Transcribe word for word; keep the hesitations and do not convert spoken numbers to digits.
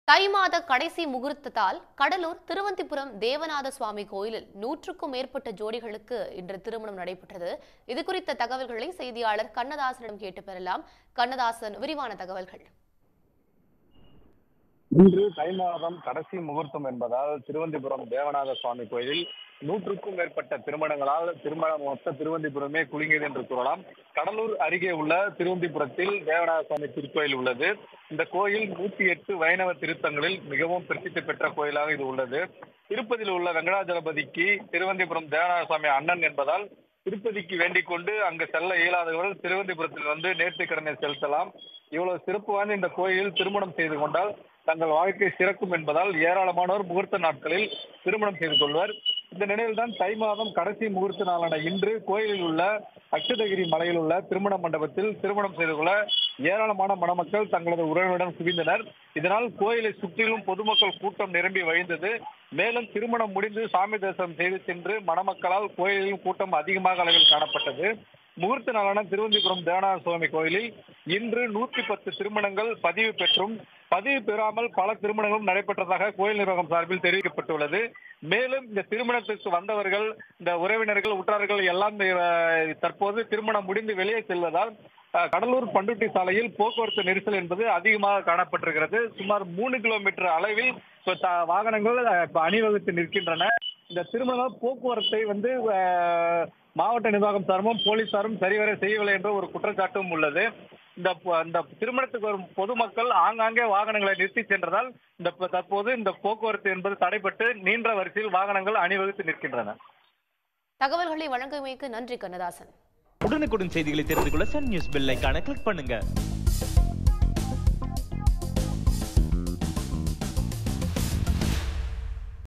தை மாத கடைசி முகூர்த்தத்தால் கடலூர் திருவந்திபுரம் தேவநாத சுவாமி கோயிலில் நூற்றுக்கும் மேற்பட்ட ஜோடிகளுக்கு இன்று திருமணம் நடைபெற்றது. இதுகுறித்த தகவல்களை செய்தியாளர் கண்ணதாசனிடம் கேட்டு பெறலாம். கண்ணதாசன், விரிவான தகவல்கள். இன்று தை மாதம் கடைசி முகூர்த்தம் என்பதால் திருவந்திபுரம் தேவநாத சுவாமி கோயிலில் நூற்றுக்கும் மேற்பட்ட திருமணங்களால் திருமண மொத்த திருவந்திபுரமே குலுங்கியது என்று கூறலாம். கடலூர் அருகே உள்ள திருவந்திபுரத்தில் தேவநாத சுவாமி திருக்கோயில் உள்ளது. இந்த கோயில் நூத்தி எட்டு வைணவ திருத்தங்களில் மிகவும் பிரசித்தி பெற்ற கோயிலாக இது உள்ளது. திருப்பதியில் உள்ள வெங்கடாஜலபதிக்கு திருவந்திபுரம் தேவநாத சுவாமி அண்ணன் என்பதால் திருப்பதிக்கு வேண்டிக் கொண்டு அங்கு செல்ல இயலாதவர்கள் திருவந்திபுரத்தில் வந்து நேர்த்திக் கடனை செலுத்தலாம். இவ்வளவு சிறப்பு வாய்ந்த இந்த கோயிலில் திருமணம் செய்து கொண்டால் தங்கள் வாழ்க்கை சிறக்கும் என்பதால் ஏராளமானோர் முகூர்த்த நாட்களில் திருமணம் செய்து கொள்வர். இந்த நிலையில்தான் தை மாதம் கடைசி முகூர்த்த நாளான இன்று கோயிலில் உள்ள அக்ஷதகிரி மலையில் உள்ள திருமண மண்டபத்தில் திருமணம் செய்து கொள்ள ஏராளமான மணமக்கள் தங்களது உறவினருடன் குவிந்தனர். இதனால் கோயிலை சுற்றிலும் பொதுமக்கள் கூட்டம் நிரம்பி வழிந்தது. மேலும் திருமணம் முடிந்து சாமி தரிசனம் செய்து சென்று மணமக்களால் கோயிலிலும் கூட்டம் அதிகமாக அளவில் காணப்பட்டது. முகூர்த்த நாளான திருவந்திபுரம் தேவநாத சுவாமி கோயிலில் இன்று நூற்றி பத்து திருமணங்கள் பதிவு பெற்றும் பதிவு பெறாமல் பல திருமணங்களும் நடைபெற்றதாக கோயில் நிர்வாகம் சார்பில் தெரிவிக்கப்பட்டுள்ளது. மேலும் இந்த திருமணத்திற்கு வந்தவர்கள், இந்த உறவினர்கள், உற்றார்கள் எல்லாம் தற்போது திருமணம் முடிந்து வெளியே செல்வதால் கடலூர் பண்டுட்டி சாலையில் போக்குவரத்து நெரிசல் என்பது அதிகமாக காணப்பட்டிருக்கிறது. சுமார் மூணு கிலோமீட்டர் அளவில் வாகனங்கள் அணிவகுத்து நிற்கின்றன. இந்த திருமண போக்குவரத்தை வந்து மாவட்ட நிர்வாகம் சார்பும் போலீசாரும் சரிவர செய்யவில்லை என்ற ஒரு குற்றச்சாட்டும் உள்ளது. இந்த இந்த திருமணத்துக்கு வரும் பொதுமக்கள் ஆங்காங்கே வாகனங்களை நிறுத்தி சென்றதால் இந்த தற்போது இந்த போக்குவரத்து என்பது தடைபட்டு நீண்ட வரிசையில் வாகனங்கள் அணிவகுத்து நிற்கின்றன. தகவல்களை வழங்கியமைக்கு நன்றி கண்ணதாசன். உடனுக்குடன் செய்திகளை தெரிந்து கொள்ள சன் நியூஸ் பெல் ஐகானை கிளிக் பண்ணுங்க.